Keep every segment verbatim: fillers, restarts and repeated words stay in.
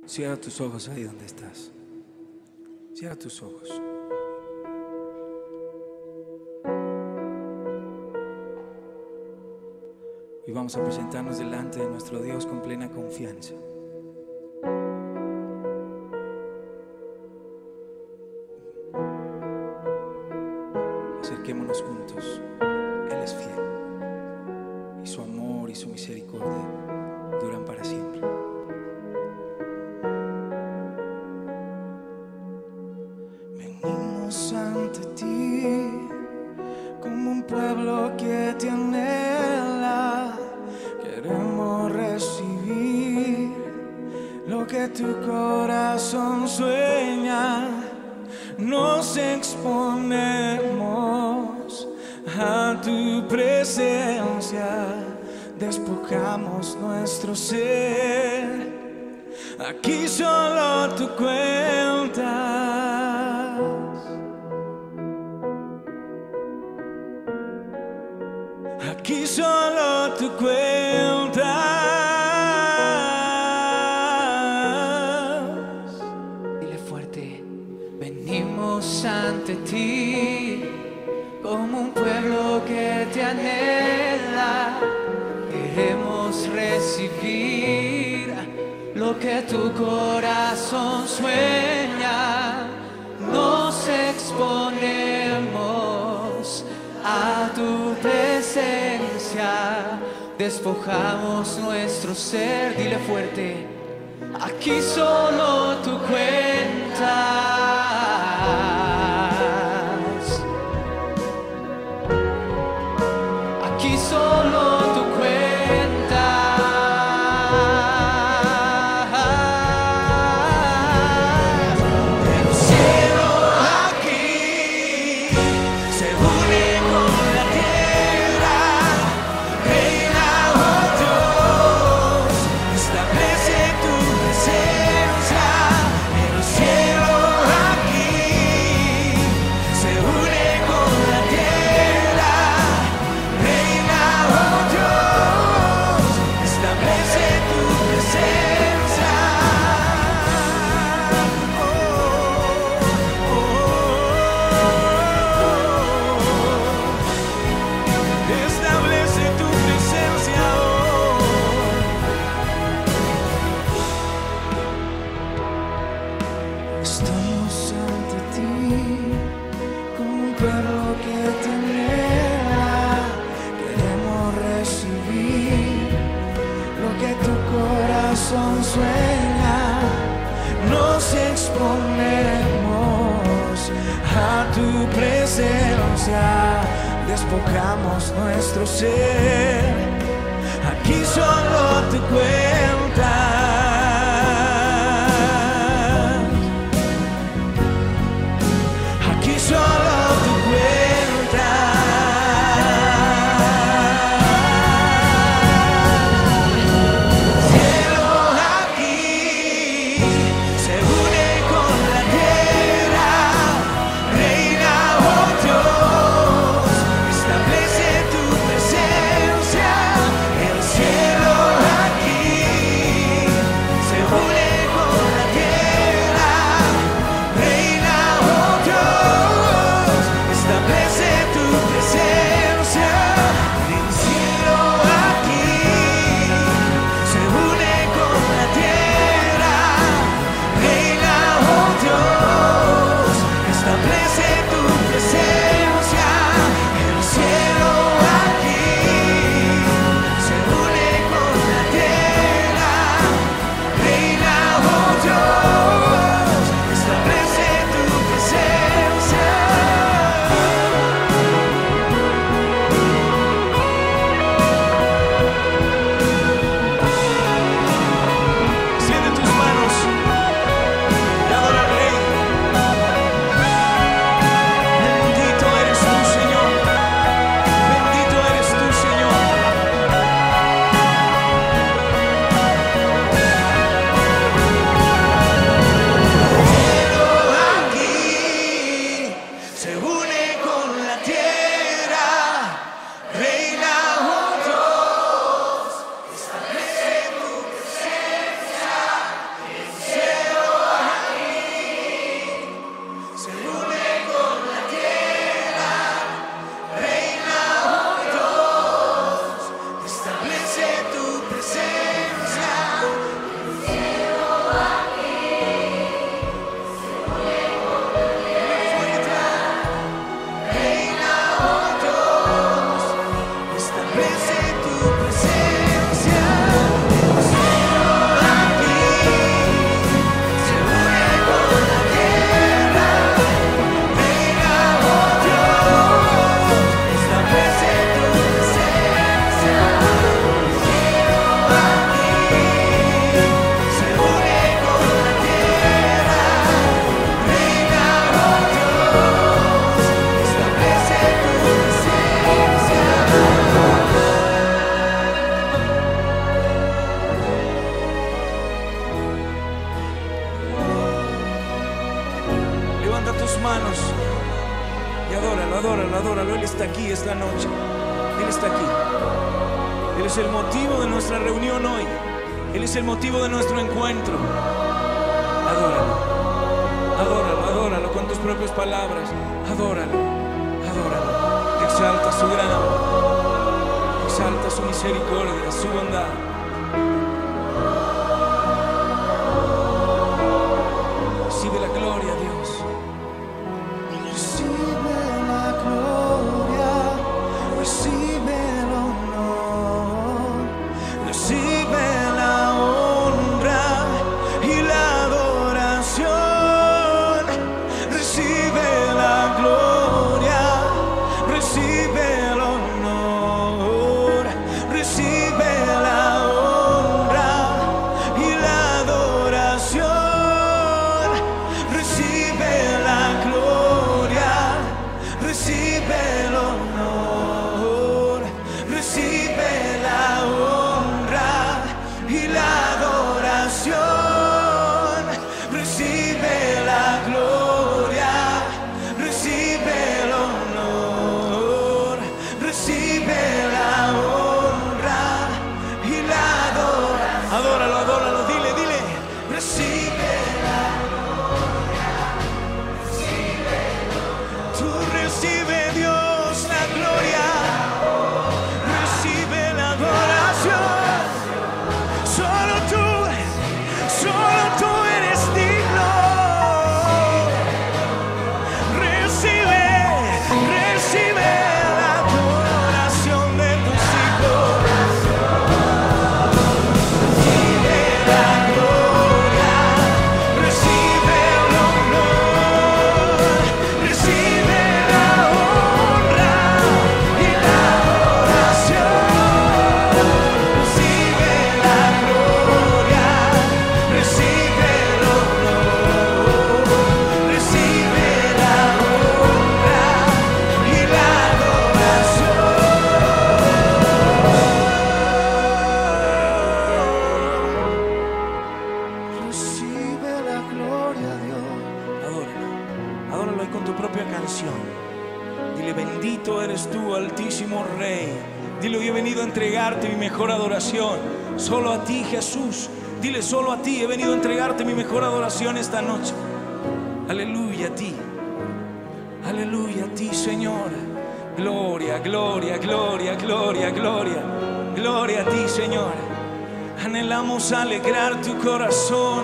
Cierra tus ojos ahí donde estás. Cierra tus ojos. Y vamos a presentarnos delante de nuestro Dios con plena confianza. Acerquémonos juntos. Él es fiel. Y su amor y su misericordia duran para siempre. Venimos ante ti como un pueblo que te anhela. Queremos recibir lo que tu corazón sueña. Nos exponemos a tu presencia, despojamos nuestro ser. Aquí solo tú cuentas. Aquí solo tú cuentas. Dile fuerte. Venimos ante ti como un pueblo que te anhela. Queremos recibir lo que tu corazón sueña. Nos exponemos a tu presencia, despojamos nuestro ser. Dile fuerte. Aquí solo tú cuentas. Aquí solo tú cuentas. El cielo aquí se une con la tierra. Reina, oh Dios, establece tu presencia. El cielo aquí se une con la tierra. Reina, oh Dios, establece tu presencia. Oh, oh, oh. Establece tu presencia hoy. Estamos ante ti como un pueblo que te anhela. Queremos recibir lo que tu corazón sueña. Nos exponemos a tu presencia, despojamos nuestro ser. Aquí solo tú cuentas. Aquí solo tú cuentas. Cielo aquí se une con la tierra. Reina, oh Dios, establece tu presencia. El cielo aquí tus manos y adóralo, adóralo, adóralo. Él está aquí esta noche. Él está aquí. Él es el motivo de nuestra reunión hoy. Él es el motivo de nuestro encuentro. Adóralo, adóralo, adóralo con tus propias palabras. Adóralo, adóralo. Exalta su gran amor. Exalta su misericordia, su bondad. Recibe la gloria, Dios. Recibe la gloria, recibe el honor, recibe la honra y la adoración. Recibe la gloria, recibe el honor, recibe la honra y la adoración. Recibe la gloria, recibe el honor, recibe la honra y la adoración. Recibe la gloria, recibe el honor, recibe la honra y la adoración. Adóralo, adóralo, dile, dile. Recibe la Tú recibe, Dios, la gloria, recibe la adoración. Solo tú, solo tú eres digno. Recibe, recibe la adoración de tus hijos. Recibe la gloria, recibe el honor, recibe la honra y la adoración. Recibe la gloria, recibe el honor, recibe la honra y la adoración. Recibe la gloria, Dios. Adóralo, adóralo ahí con tu propia canción. Dile, bendito eres tú, altísimo Rey. Dile, hoy he venido a entregarte mi mejor adoración. Solo a ti, Jesús. Dile, solo a ti he venido a entregarte mi mejor adoración esta noche. Aleluya a ti. Aleluya a ti, Señor. Gloria, gloria, gloria, gloria, gloria. Gloria a ti, Señor. Anhelamos alegrar tu corazón.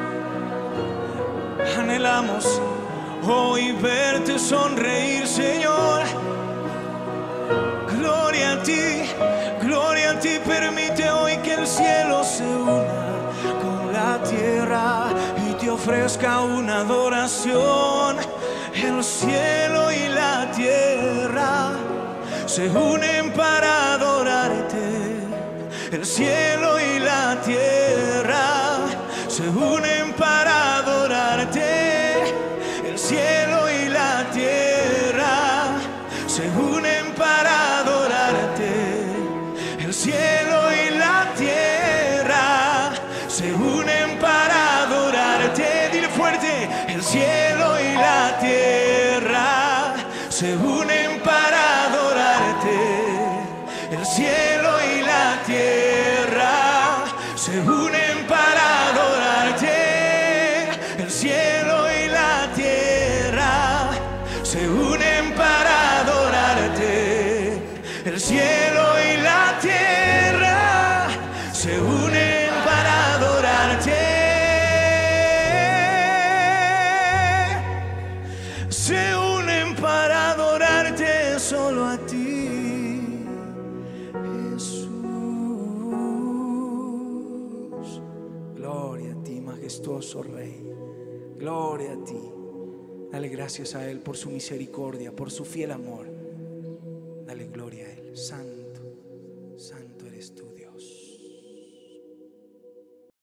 Anhelamos hoy verte sonreír, Señor. Gloria a ti, gloria a ti. Permite hoy que el cielo se una con la tierra y te ofrezca una adoración. El cielo y la tierra se unen para adorarte. El cielo y la tierra se unen para adorarte. El cielo y la tierra se unen para adorarte. El cielo y la tierra se unen para adorarte. Dile fuerte. El cielo y la tierra se unen para adorarte. El cielo y la tierra se unen para adorarte. El cielo y la tierra se unen para adorarte. El cielo y la tierra se unen para adorarte. Se unen para adorarte solo a ti, Jesús. Gloria a ti, majestuoso Rey. Gloria a ti. Dale gracias a Él por su misericordia, por su fiel amor. Dale gloria a Él. Santo.